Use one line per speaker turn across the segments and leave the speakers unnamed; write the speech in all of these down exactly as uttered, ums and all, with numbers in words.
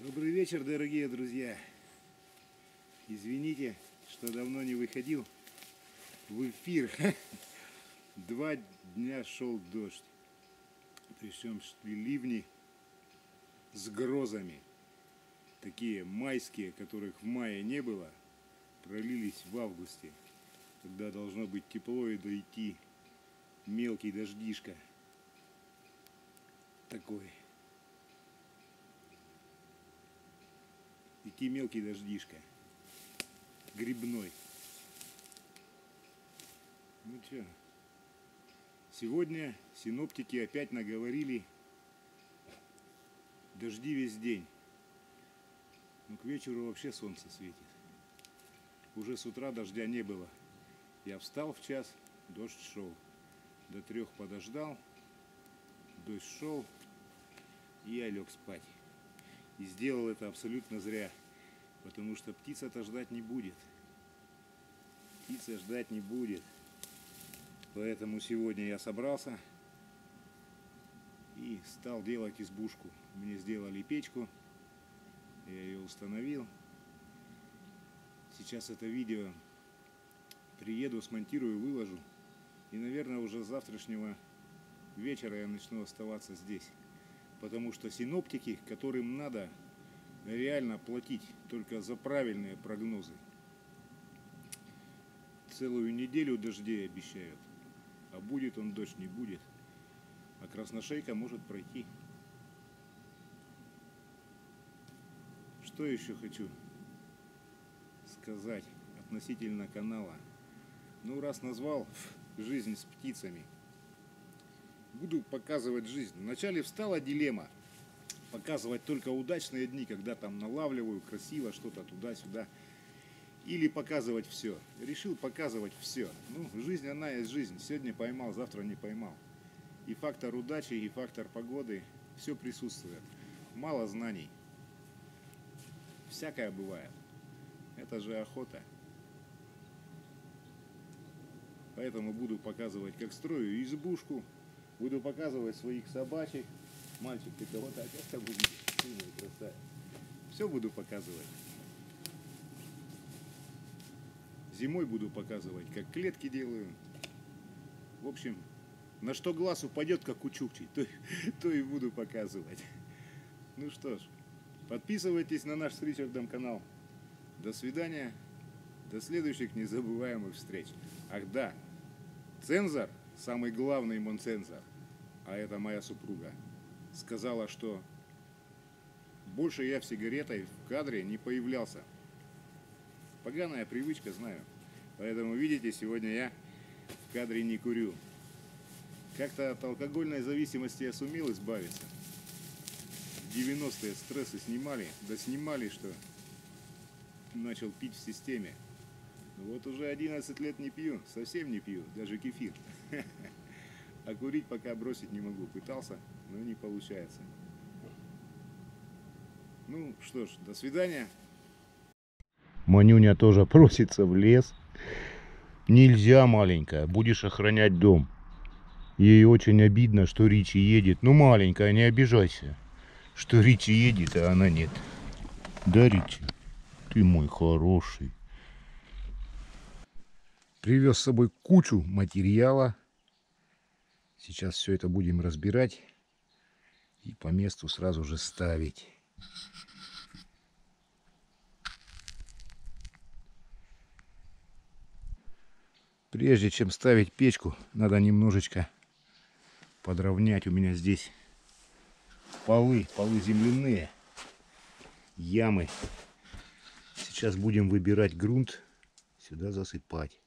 Добрый вечер, дорогие друзья. Извините, что давно не выходил в эфир. Два дня шел дождь. Причем шли ливни с грозами. Такие майские, которых в мае не было, пролились в августе. Когда должно быть тепло и дойти мелкий дождишка. Такой. Идти мелкий дождишка. Грибной. Ну что, сегодня синоптики опять наговорили дожди весь день. Ну, к вечеру вообще солнце светит. Уже с утра дождя не было. Я встал в час, дождь шел. До трех подождал, дождь шел, и я лег спать. И сделал это абсолютно зря, потому что птица-то ждать не будет. Птица ждать не будет. Поэтому сегодня я собрался и стал делать избушку. Мне сделали печку, я ее установил. Сейчас это видео приеду, смонтирую, выложу. И, наверное, уже с завтрашнего вечера я начну оставаться здесь. Потому что синоптики, которым надо реально платить только за правильные прогнозы, целую неделю дождей обещают. А будет он дождь, не будет. А красношейка может пройти. Что еще хочу сказать относительно канала. Ну, раз назвал жизнь с птицами, буду показывать жизнь. Вначале встала дилемма. Показывать только удачные дни, когда там налавливаю красиво что-то туда-сюда. Или показывать все. Решил показывать все. Ну, жизнь, она есть жизнь. Сегодня поймал, завтра не поймал. И фактор удачи, и фактор погоды. Все присутствует. Мало знаний. Всякое бывает. Это же охота. Поэтому буду показывать, как строю избушку. Буду показывать своих собачек. Мальчик, ты кого-то опять будешь? Все буду показывать. Зимой буду показывать, как клетки делаю. В общем, на что глаз упадет, как у чукчей, то, то и буду показывать. Ну что ж, подписывайтесь на наш с Ричардом канал. До свидания. До следующих незабываемых встреч. Ах да, цензор, самый главный монцензор, а это моя супруга, сказала, что больше я в сигаретой в кадре не появлялся. Поганая привычка, знаю. Поэтому, видите, сегодня я в кадре не курю. Как-то от алкогольной зависимости я сумел избавиться. В девяностые стрессы снимали, да снимали, что начал пить в системе. Вот уже одиннадцать лет не пью, совсем не пью, даже кефир. А курить пока бросить не могу. Пытался, но не получается. Ну что ж, до свидания. Манюня тоже просится в лес. Нельзя, маленькая, будешь охранять дом. Ей очень обидно, что Ричи едет. Ну, маленькая, не обижайся, что Ричи едет, а она нет. Да, Ричи, ты мой хороший. Привез с собой кучу материала. Сейчас все это будем разбирать и по месту сразу же ставить. Прежде чем ставить печку, надо немножечко подровнять. У меня здесь полы, полы земляные, ямы. Сейчас будем выбирать грунт, сюда засыпать.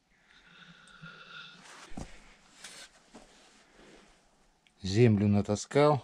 Землю натаскал.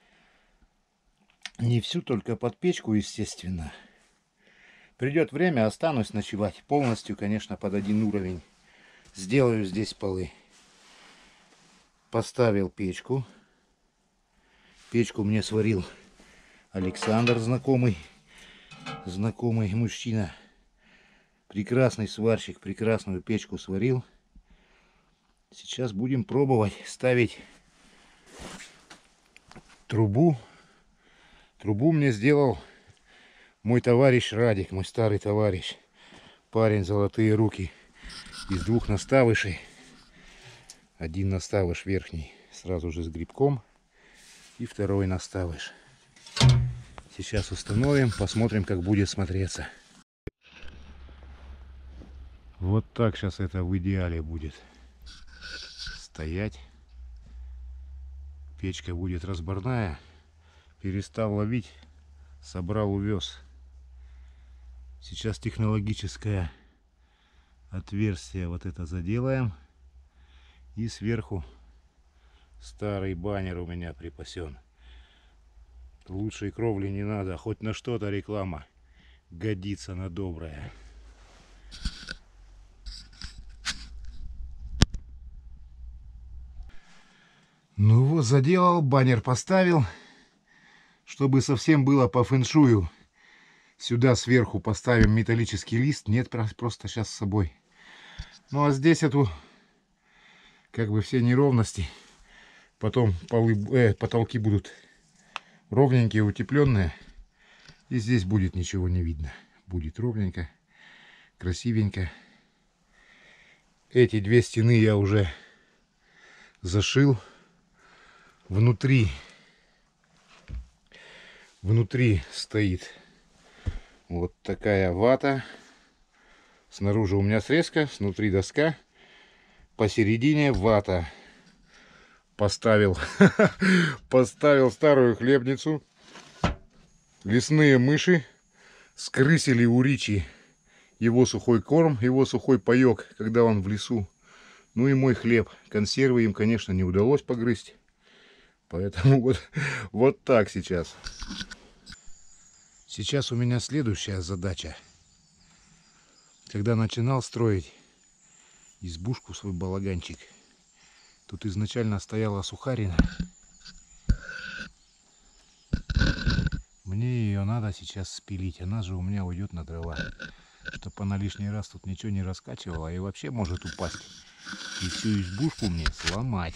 Не всю, только под печку, естественно. Придет время, останусь ночевать. Полностью, конечно, под один уровень. Сделаю здесь полы. Поставил печку. Печку мне сварил Александр, знакомый. Знакомый мужчина. Прекрасный сварщик, прекрасную печку сварил. Сейчас будем пробовать ставить трубу. Трубу мне сделал Мой товарищ Радик, мой старый товарищ. Парень, золотые руки. Из двух наставышей. Один наставыш верхний сразу же с грибком. И второй наставыш. Сейчас установим, посмотрим, как будет смотреться. Вот так сейчас это в идеале будет стоять. Печка будет разборная. Перестал ловить, собрал, увез. Сейчас технологическое отверстие вот это заделаем. И сверху старый баннер у меня припасен. Лучшей кровли не надо, хоть на что-то реклама годится, на доброе. Ну вот, заделал, баннер поставил, чтобы совсем было по фэншую. Сюда сверху поставим металлический лист, нет, просто сейчас с собой. Ну а здесь эту, как бы все неровности, потом полы, э, потолки будут ровненькие, утепленные, и здесь будет ничего не видно, будет ровненько, красивенько. Эти две стены я уже зашил. Внутри, внутри стоит вот такая вата. Снаружи у меня срезка, снутри доска. Посередине вата. Поставил, поставил старую хлебницу. Лесные мыши скрысили у Ричи его сухой корм, его сухой паек, когда он в лесу. Ну и мой хлеб. Консервы им, конечно, не удалось погрызть. Поэтому вот, вот так сейчас. Сейчас у меня следующая задача. Когда начинал строить избушку, свой балаганчик, тут изначально стояла сухарина. Мне ее надо сейчас спилить. Она же у меня уйдет на дрова. Чтобы она лишний раз тут ничего не раскачивала и вообще может упасть. И всю избушку мне сломать.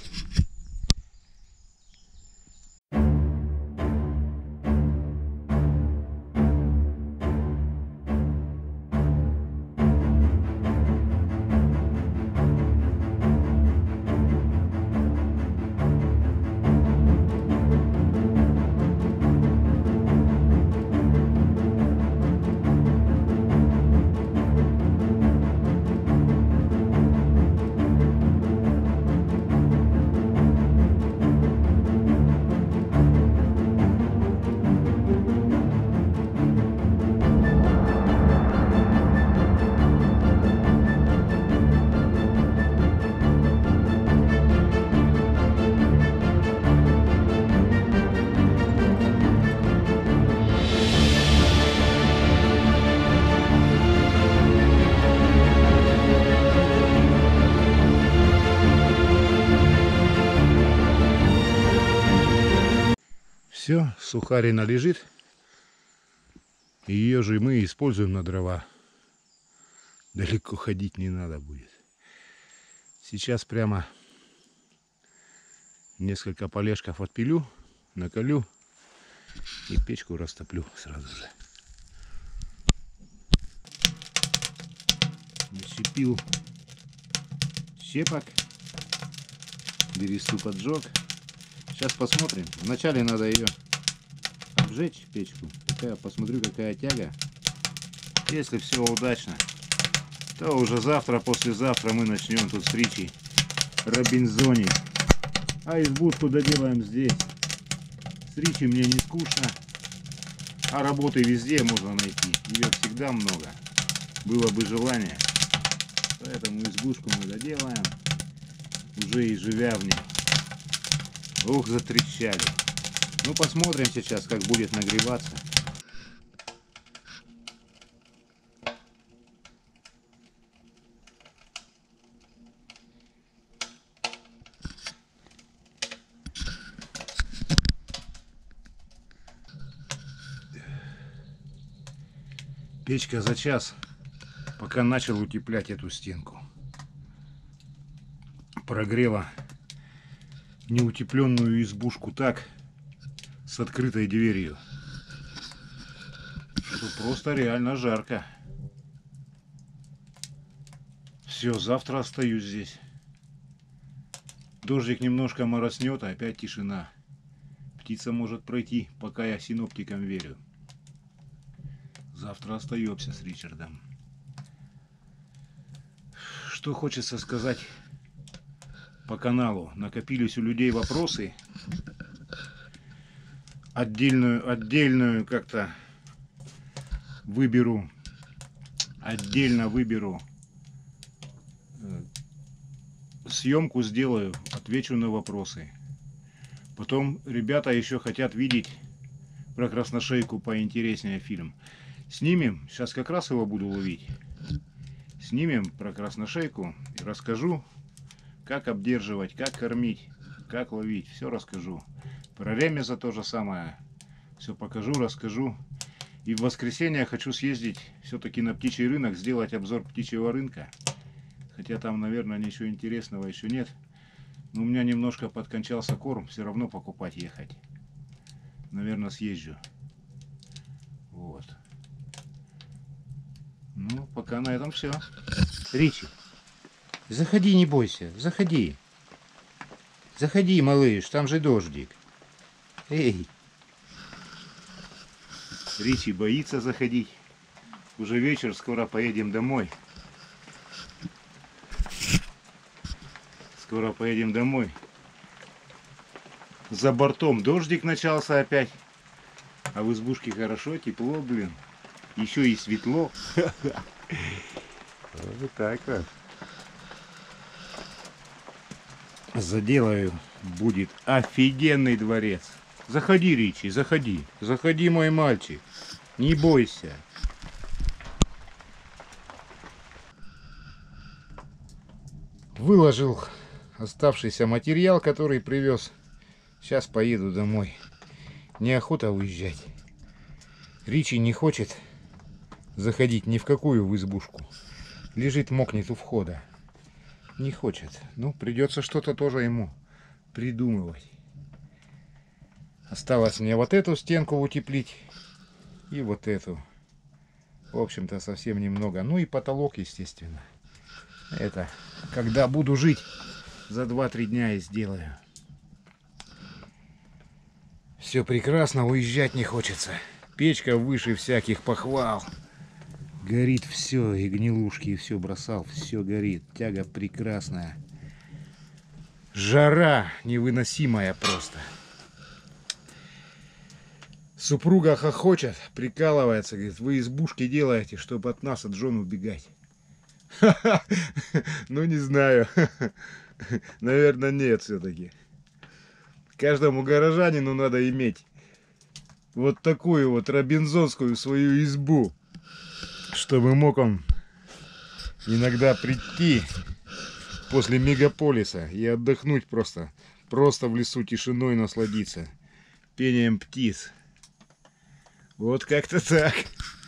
Все, сухарина лежит. И ее же мы используем на дрова. Далеко ходить не надо будет. Сейчас прямо несколько полежков отпилю, наколю и печку растоплю сразу же. Нащепил щепок, бересту поджег. Сейчас посмотрим. Вначале надо ее обжечь, печку. Какая, посмотрю, какая тяга. Если все удачно, то уже завтра, послезавтра мы начнем тут с Ричи робинзонить. А избушку доделаем здесь. С Ричи мне не скучно. А работы везде можно найти. Ее всегда много. Было бы желание. Поэтому избушку мы доделаем. Уже и живя в ней. Ух, затрещали. Ну, посмотрим сейчас, как будет нагреваться. Печка за час, пока начал утеплять эту стенку, прогрела неутепленную избушку так, с открытой дверью. Тут просто реально жарко. Все, завтра остаюсь здесь. Дождик немножко мороснет, а опять тишина. Птица может пройти, пока я синоптикам верю. Завтра остаемся с Ричардом. Что хочется сказать по каналу. Накопились у людей вопросы. Отдельную, отдельную как-то выберу. Отдельно выберу. Съемку сделаю, отвечу на вопросы. Потом ребята еще хотят видеть про красношейку поинтереснее фильм. Снимем, сейчас как раз его буду ловить. Снимем про красношейку и расскажу, как обдерживать, как кормить, как ловить. Все расскажу. Про ремеза то же самое. Все покажу, расскажу. И в воскресенье хочу съездить все-таки на птичий рынок, сделать обзор птичьего рынка. Хотя там, наверное, ничего интересного еще нет. Но у меня немножко подкончался корм. Все равно покупать ехать. Наверное, съезжу. Вот. Ну, пока на этом все. Ричи, заходи, не бойся. Заходи. Заходи, малыш. Там же дождик. Эй. Ричи боится заходить. Уже вечер, скоро поедем домой. Скоро поедем домой. За бортом дождик начался опять. А в избушке хорошо, тепло, блин. Еще и светло. Вот так вот. Заделаю. Будет офигенный дворец. Заходи, Ричи, заходи. Заходи, мой мальчик. Не бойся. Выложил оставшийся материал, который привез. Сейчас поеду домой. Неохота уезжать. Ричи не хочет заходить ни в какую в избушку. Лежит, мокнет у входа. Не хочет. Ну, придется что-то тоже ему придумывать. Осталось мне вот эту стенку утеплить. И вот эту. В общем-то, совсем немного. Ну и потолок, естественно. Это, когда буду жить, за два-три дня и сделаю. Все прекрасно, уезжать не хочется. Печка выше всяких похвал. Горит все, и гнилушки, и все бросал. Все горит. Тяга прекрасная. Жара невыносимая просто. Супруга хохочет, прикалывается. Говорит, вы избушки делаете, чтобы от нас, от жен убегать. Ну, не знаю. Наверное, нет все-таки. Каждому горожанину надо иметь вот такую вот робинзонскую свою избу, чтобы мог он иногда прийти после мегаполиса и отдохнуть просто. Просто в лесу тишиной насладиться. Пением птиц. Вот как-то так.